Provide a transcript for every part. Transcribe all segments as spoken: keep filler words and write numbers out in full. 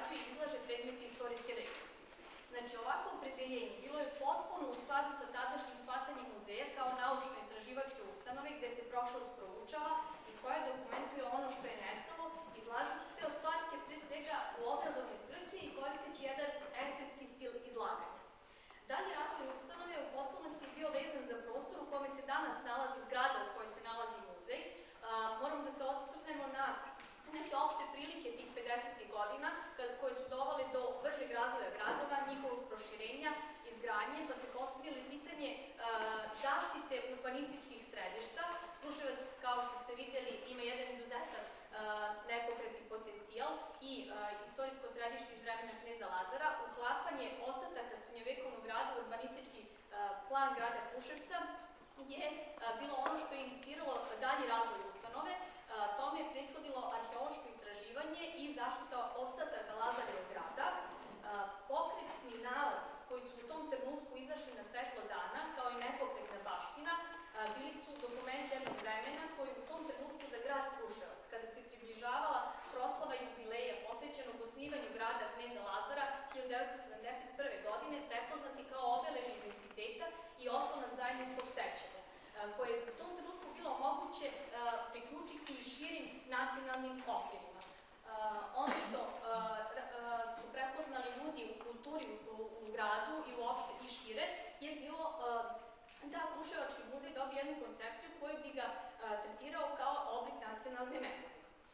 obrađuje i izlaže predmete istorijske vrednosti. Znači, ovako opredeljenje bilo je potpuno u skladu sa tadašnjim shvatanjem muzeja kao naučno-istraživačke ustanove gde se prošlost proučava i koja dokumentuje ono što je nestalo, izlažući te ostatke pre svega u obrazovne svrhe i koristeći jedan estetski stil izlaganja. Dalje razvoj ustanove u potpunosti je bio vezan za prostor u kome se danas nalazi zgrada u kojoj se nalazi muzej. Moramo da se osvrnemo na neke opšte prilike tih pedesetih godina koje su dovale do bržeg razvoja gradova, njihovog proširenja, izgradnje, pa se postavilo pitanje zaštite urbanističkih središta. Kruševac, kao što ste videli, ima jedan izuzetan nepokretni potencijal i istorijsko središte iz vremena kneza Lazara. Uklapanje ostataka srednjovekovnog grada u urbanistički plan grada Kruševca je bilo ono što je iniciralo dalji razvoj ustanove. Tome je prethodilo arheološko istraživanje i zaštita ostataka Lazarevog grada. Pokretni nalaz koji su u tom trenutku izašli na svetlo dana, kao i nepokretna baština, bili su dokument jednog vremena koji u tom trenutku za grad Kruševac, kada se približavala proslava jubileja posvećenog osnivanju grada kneza Lazara hiljadu devetsto sedamdeset prve. godine, prepoznati kao obeležje identiteta i oslonac zajedničkog sećanja, koje je u tom trenutku bilo moguće priključiti i širim nacionalnim okvirima. Ono što su prepoznali ljudi u kulturi u gradu i uopšte i šire je bilo da Kruševački muzej dobije jednu koncepciju koju bi ga tretirao kao oblik nacionalne memorije.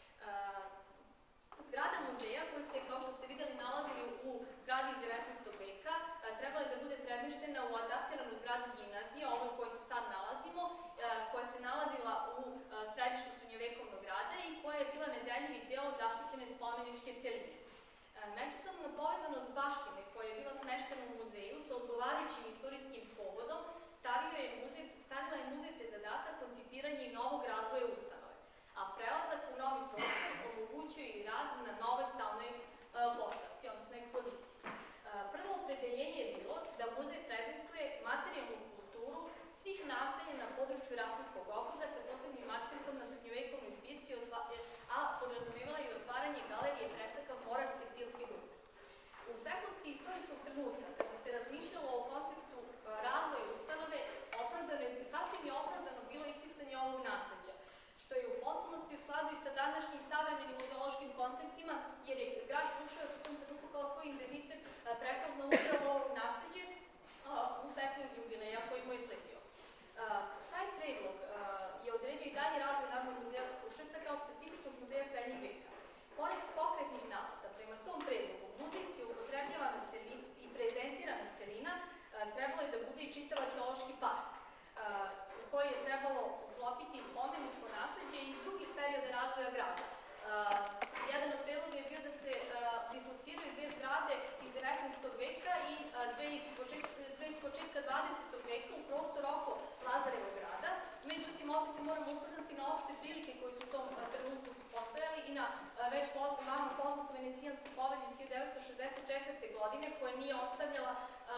Zgrada muzeja, koja se, kao što ste videli, nalazili u zgradi iz devetnaestog veka, trebala je da bude premještena u adaptiranu zgradu gimnazije, ovoj u kojoj se sad nalazimo, koja se nalazila u središtu srednjovekovnog grada i koja je bila nedeljivi deo zaštićene spomeničke celine. Međusobna povezanost baštine, koja je bila smeštena u muzeju sa odgovarajućim istorijskim povodom, stavila je muzej te zadatak koncipiranja i novog razvoja ustanove, a prelazak u novi prostor omogućuje i rad na novoj stalnoj postavci, odnosno ekspoziciji. Prvo opredeljenje je bilo da muzej prezentuje materijalnu kulturu svih naselja na području Rasinskog okruga sa posebnim akcentom na srednjovekovnu zbirci, a podrazumevala i otvaranje galerije fresaka Moravske stilske grupe. U svetlosti istorijskog trenutka, kada se razmišljalo o konceptu razvoja ustanove, sasvim je opravdano bilo isticanje ovog nasleđa, što je u potpunosti u skladu i sa današnjim savremenim muzeološkim konceptima, jer je grad Kruševac u tom trenutku kao svoj identitet prepoznao upravo ovo nasleđe u svetlu jubileja koji mu je sledio. Taj predlog je odredio i dalje razvoj Narodnog muzeja Kruševca kao specifičnog muzeja srednjeg veka. Pored pokretnih nalaza, prema tom predlogu, muzejski upotrebljavana i prezentirana celina trebalo je da bude i čitav arheološki park, u koji je trebalo uklopiti spomeničko nasleđe iz drugih perioda razvoja grada. Jedan od predloga je bio da se dislociraju dve zgrade iz devetnaestog veka i dve iz početka dvadesetog veka u prostor oko Lazarevog grada. Međutim, ovdje se moramo usvrnuti na opšte prilike koji su u tom trenutku postojali i na već vama poznatu Venecijansku povelju iz hiljadu devetsto šezdeset četvrte. godine, koja nije ostavljala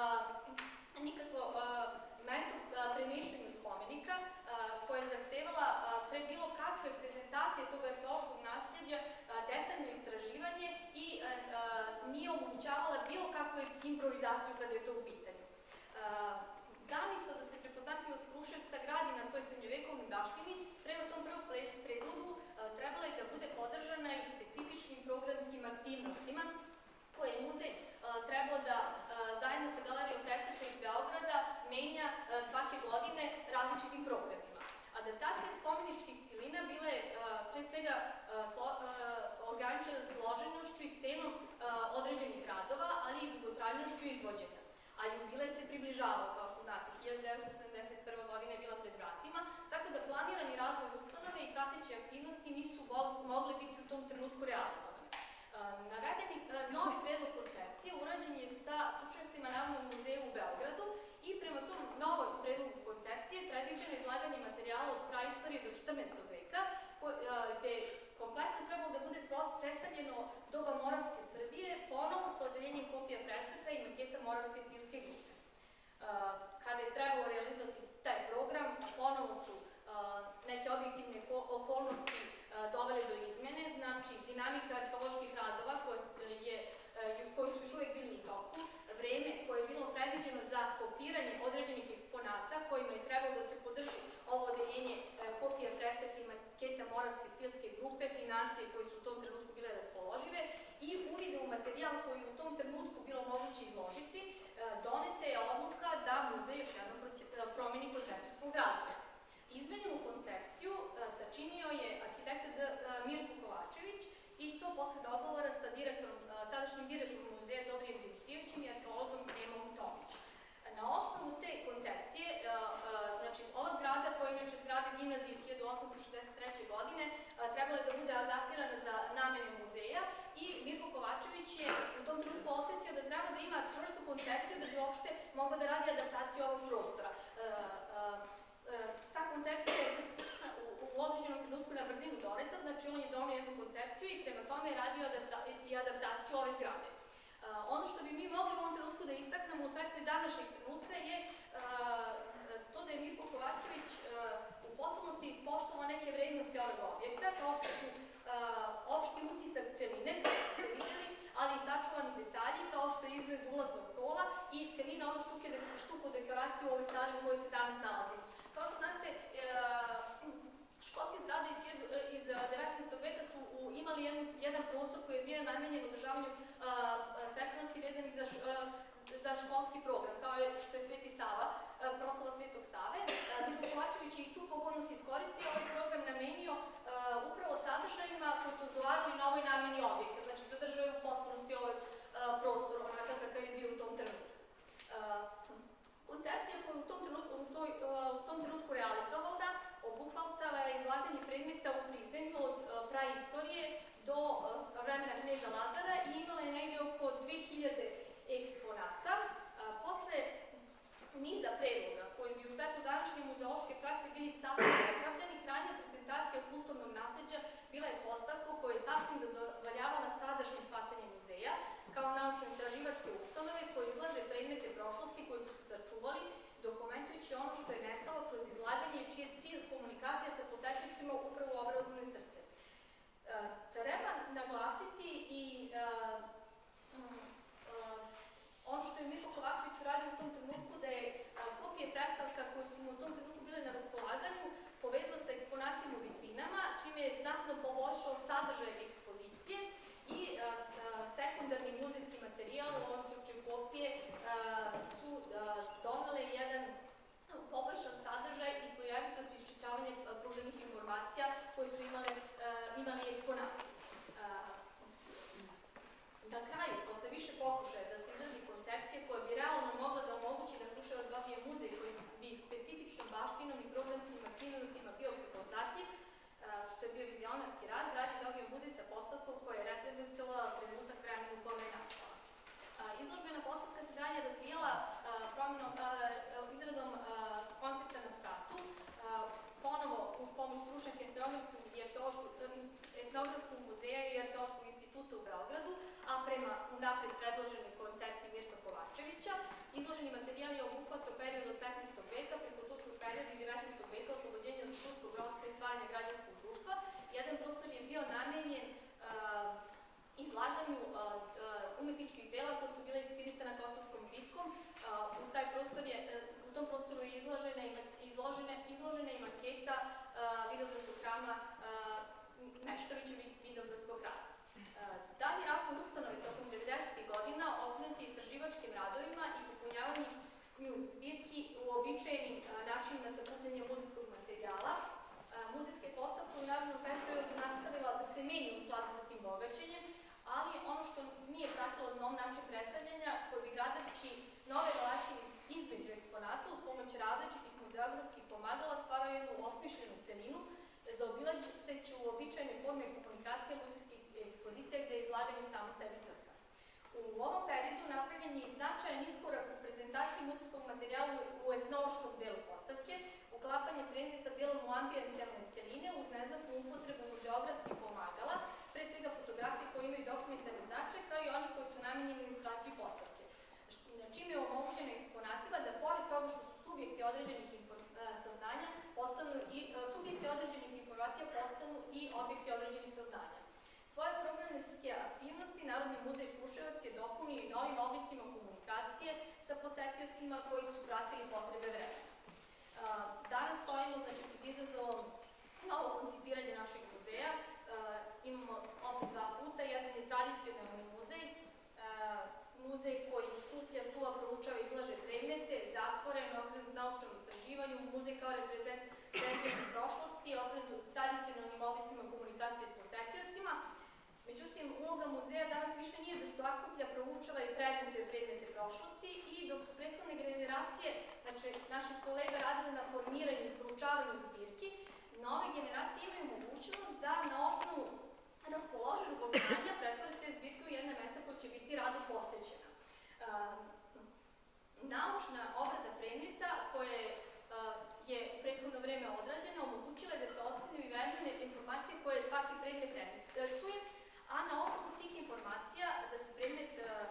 nikakvo mesto premišljenju spomenika, koja je zahtevala pre bilo kakve prezentacije tog arheološkog nasleđa detaljno istraživanje i nije omogućavala bilo kakvu improvizaciju kada je to u pitanju. Zamisao da se prepoznatljivost Kruševca gradi na toj srednjovekovnoj baštini, prema tom prvom predlogu trebala je da bude podržana i specifičnim programskim aktivnostima koje je muzej trebao da zajedno sa Galerijom fresaka iz Beograda menja svake godine različitim programima. Adaptacija spomeničkih celina bila je pre svega ograničena složenošću i cenom određenih radova, ali i dugotrajnošću izvođenja. A jubilej se približavao, kao što znate, hiljadu devetsto sedamdeset prva. godina je bila pred vratima, tako da planirani razvoj ustanove i prateće aktivnosti nisu mogli biti u tom trenutku realizovane. Navedeni novi predlog koncepcije urađen je sa stručnjacima Narodnog muzeja u Beogradu i prema tom novoj predlogu koncepcije predviđeno izlaganje materijala od praistorije do četrnaestog veka, gde je kompletno trebalo da bude predstavljeno doba Moravske Srbije, ponovo sa odeljenjem kopija fresaka i maketa Moravske stilske grupe. Kada je trebalo realizovati je trebalo da se podrži ovo odeljenje kopija fresaka i maketa Moravske stilske grupe, finansije koje su u tom trenutku bile raspoložive i uvide u materijal koji u tom trenutku bilo moguće izložiti, doneta je odluka da muzej još jednom promeni koncepciju svog razvoja. Izmenjenu koncepciju sačinio je arhitekta Mirko Kovačević i to posle dogovora sa direktorom, tadašnjim direktorom muzeja Dobrijem Dimitrijevićem i arheologom Emom Tomić. Na osnovu te koncepcije, znači ova zgrada koja je inače zgrada gimnazije iz hiljadu osamsto šezdeset treće. godine trebala da bude adaptirana za namene muzeja i Mirko Kovačević je u tom trenutku osetio da treba da ima čvrstu koncepciju da bi uopšte mogao da radi adaptaciju ovog prostora. Ta koncepcija je u određenom trenutku na brzinu doneta, znači on je donio jednu koncepciju i prema tome je radio i adaptaciju ove zgrade. Ono što bi mi mogli u ovom trenutku da istaknemo u svetlu i današnjeg trenutka je to da je Mirko Kovačević u potpunosti ispoštovao neke vrednosti ovog objekta, kao što su opšti utisak celine, kao što ste videli, ali i sačuvani detalji, kao što je izgled ulaznog kola i celina ono štuko dekoraciju u ovoj sali u kojoj se danas nalazimo. Kao što znate, školske zgrade iz devetnaestog. veka su imali jedan prostor koji je bio namenjen održavanju svečanosti vezanih za školski program, kao što je Sveti Sava, proslava Svetog Save. Mirko Kovačević je i tu pogodnost iskoristio, ovaj program namenio upravo sadržajima koji su odgovarali na ovoj nameni objekta, znači zadržao je u potpunosti ovaj prostor, onakav kakav je bio u tom trenutku. Koncepcija koja je u tom trenutku realizovala obuhvatala je izlaganje predmeta u prizemlju od praistorije do vremena kneza Lazara i imala je negde oko dve hiljade eksponata. Posle niza predloga koji bi u svetlu današnje muzeološke prakse bili sasvim opravdani, krajnja prezentacija kulturnog nasleđa bila je postavka koja je sasvim zadovoljavala tadašnje shvatanje muzeja kao naučno-istraživačke ustanove koje izlaže predmete prošlosti koji su se sačuvali, dokumentujući ono što je nestalo kroz izlaganje i čiji je cilj komunikacija sa posetiocima upravo u obrazovne crte. Treba naglasiti i ono što je Mirko Kovačević uradio u tom trenutku, da je kopije fresaka koje su mu u tom trenutku bile na raspolaganju povezao sa eksponatima u vitrinama, čime je znatno poboljšao sadržaj ekspozicije i sekundarni muzejski materijal, u ovom slučaju kopije, su donale jedan poboljšan sadržaj i slojevitost iščitavanja pruženih informacija koje su imali eksponati. Na kraju, posle više pokušaja da se izradi koncepcija koja bi realno mogla da omogući da Kruševac dobije muzej koji bi specifičnom baštinom i programskim aktivnostima bio prepoznatljiv, što je bio vizionarski rad, grad je dobio muzej sa postavkom koja je reprezentovala trenutak vremena u kome je nastala. Izložbena postavka se dalje razvijala izradom koncepta na spratu, ponovo uz pomoć stručnjaka Etnografskog muzeja i Arheološkog instituta u Beogradu, a prema unapred predloženoj koncepciji Mirka Kovačevića. Izloženi materijal je obuhvatao period od petnaestog. veka preko turskog perioda i devetnaestog. veka, oslobođenje od turskog ropstva i stvaranja građanskog društva. Jedan prostor je bio namenjen izlaganju umetničkih dela koja su bila inspirisana Kosovskom bitkom. U tom prostoru je izložena i maketa Vidovdanskog hrama Meštrovićevih Vidovdanskog hrama. Dalji razvoj ustanove tokom devedesetih. godina okrenut je istraživačkim radovima i popunjavanju zbirki u uobičajenim načinima sakupljanja muzejskog materijala. Muzejske postavke u narednom periodu nastavila da se menja u skladu sa tim bogaćenjem, ali ono što nije pratilo nov način predstavljanja, koji bi gradajući nove relacije između eksponata uz pomoć različitih muzeografskih pomagala stvarao jednu osmišljenu celinu, zaobilazeći uobičajene forme komunikacije muzejskih ekspozicija gde je izlaganje samo sebi svrha. U ovom periodu napravljen je značajan iskorak u prezentaciji muzejskog materijala u etnološkom delu postavke, uklapanje predmeta delom u ambijentalne celine uz neznatnu upotrebu muzeografskih pomagala, pre svega fotografije koje imaju dokumentarni značaj, kao i oni koji su namenjeni ilustraciji postavke. Čime je omogućeno eksponatima da, pored toga što su subjekti određenih saznanja, postanu i subjekti određenih informacija postanu i objekti određenih saznanja. Svoje programske aktivnosti Narodni muzej Kruševac je dopunio i novim oblicima komunikacije sa posetiocima koji su pratili potrebe vremena. stojimo znači, pred izazovom novog koncipiranja našeg muzeja. Imamo opet dva puta, jedan je tradicionalni muzej, muzej koji skuplja, čuva, proučava, izlaže predmete, zatvoren, okrenut naučnom istraživanju, muzej kao reprezent prošlosti, okrenut tradicionalnim oblicima komunikacije s posetiocima. Međutim, uloga muzeja danas više nije da se okuplja, proučava i prezentuje predmete prošlosti i dok su prethodne generacije, znači naših kolega radile na formiranju i proučavanju zbirki, nove generacije imaju mogućnost da na osnovu raspoloženog znanja pretvore te zbirke u jedne mesta koje će biti rado posećena. Naučna obrada predmeta koja je u prethodno vreme odrađena omogućila je da se otkriju i vezane informacije koje svaki predmet reflektuje, a na osnovu tih informacija da se predmet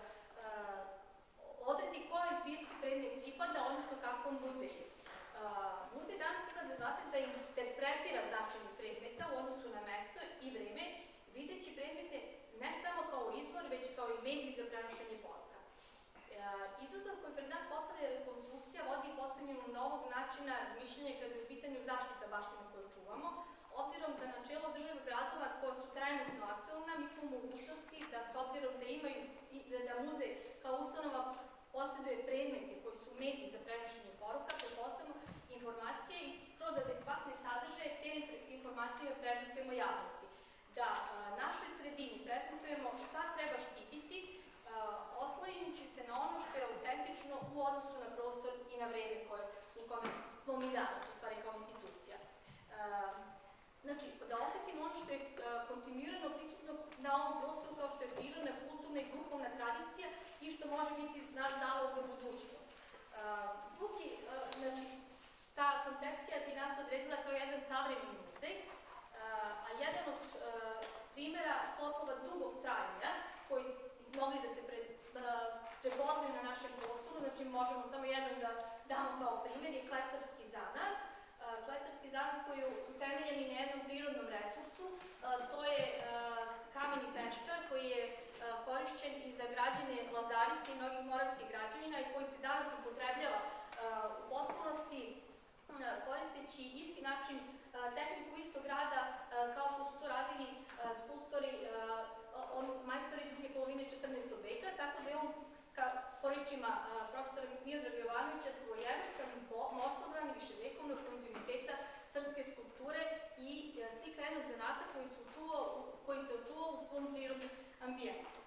odredi kojoj zbirci predmet pripada, odnosno kakvom muzeju. Muzej danas ima zadatak da interpretira značenje predmeta u odnosu na mesto i vreme, videći predmete ne samo kao izvor, već kao i medij za prenošenje poruka. Izazov koji pred nas postavlja rekonstrukcija vodi postavljanju novog načina razmišljanja kada je u pitanju zaštita baštine koju čuvamo, obzirom da načelo održivog razvoja koja su trenutno aktualna, mi smo u mogućnosti da s obzirom da imaju da muzej kao ustanova posjeduje predmete koji su mediji za prenošenje poruka, prepostavimo informacije i kroz adekvatne sadržaje te informacije prezentujemo javnosti. Da našoj sredini prezentujemo šta treba štititi, oslanjajući se na ono što je autentično u odnosu na prostor i na vreme u kome smo mi danas, u stvari kao institucija. Znači, da osetimo ono što je kontinuirano prisutno na ovom prostoru kao što je prirodna, kulturna i duhovna tradicija i što može biti naš zalog za budućnost. Drugi, znači, ta koncepcija bi nas odredila kao jedan savremeni muzej, a jedan od primjera sklopova dugog trajanja, koji bi mogli da se prepoznaju na našem prostoru, znači možemo samo jedan da damo kao primjer, je klesarski zanat. Klesarski zanat koji je utemeljen i na jednom prirodnom resursu, to je kameni peščar koji je korišćen i za građenje Lazarice i mnogih moravskih građevina i koji se danas upotrebljava u potpunosti koristeći isti način tehniku istog rada kao što su to radili skulptori, majstori druge polovine četrnaestog veka, tako da je on po rečima profesora Miodraga Jovanovića svojevrstan mostobran viševekovnog kontinuiteta srpske skulpture i slikrenog zanata koji se očuvao u svom prirodnom ambijentu.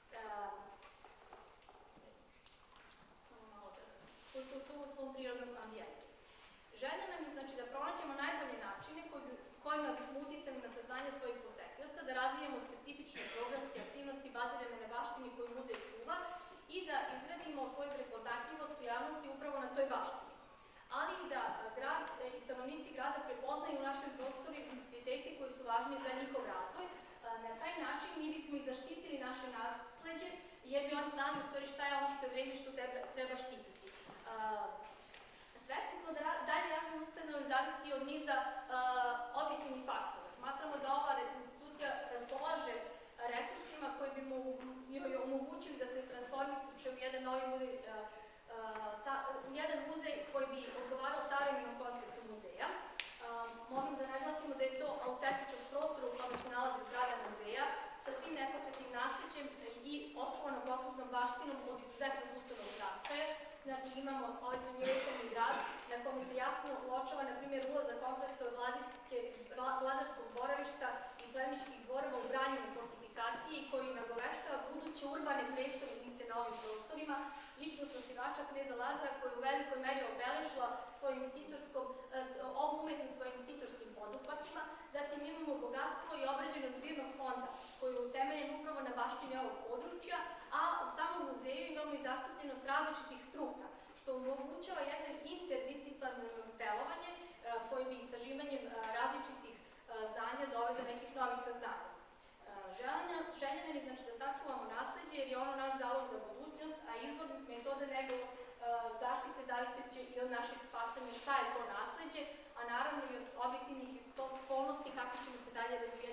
koji se očuvao u svom prirodnom ambijentu. Želja nam je znači da pronađemo najbolje načine kojima bismo uticali na saznanje svojih posetioca, da razvijemo specifične programske aktivnosti bazirane na baštini koju muzej čuva i da izgradimo svoju prepoznatljivost u javnosti upravo na toj baštini. Ali i da grad i stanovnici grada prepoznaju u našem prostoru identitete koji su važni za njihov razvoj. Na taj način mi bismo i zaštitili naše nasleđe, jer bi oni znali u stvari šta je ono što je vredno i što treba štititi. Svesni smo da dalje razvoj ustanove zavisi od niza objektivnih faktora. Smatramo da ova institucija raspolaže resursima koji bi mu omogućili da se transformiše u jedan novi muzej, u jedan muzej koji bi odgovarao savremenom konceptu muzeja. Možemo da naglasimo da je to autentičan prostor u kome se nalazi zgrada muzeja sa svim nepokretnim nasleđem i očuvanom okrutnom baštinom od izuzetnog kulturnog značaja. Znači imamo ovaj srednjovekovni grad na kome se jasno uočava, na primjer, ulazak kompleksa od vladarskog boravišta i plemićkih dvorova u branjenju fortifikacije koji nagoveštava buduće urbane prestolnice na ovim prostorima, ličnost osnivača kneza Lazara koja je u velikoj meri obeležila svojim titorskom, ovu umetnost svojim titorskim poduhvatima. Zatim imamo bogatstvo i obrađenost zbirnog fonda koji je utemeljen upravo na baštini ovog područja, a u samom muzeju imamo i zastupljenost različitih struka, što omogućava jedno interdisciplinarno delovanje koje bi sažimanjem različitih znanja dovede do nekih novih saznanja. Želja nam je znači da sačuvamo nasleđe jer je ono naš zalog za budućnost, a izbor metode njegov zaštite zavisiće i od našeg shvatanja šta je to nasleđe, a naravno i od objektivnih okolnosti kako ćemo se dalje razvijati